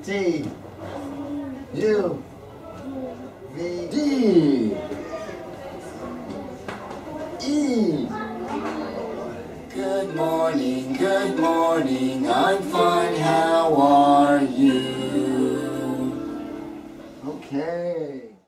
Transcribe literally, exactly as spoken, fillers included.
T U V D E. Good morning, good morning, I'm fine, how are you? Okay.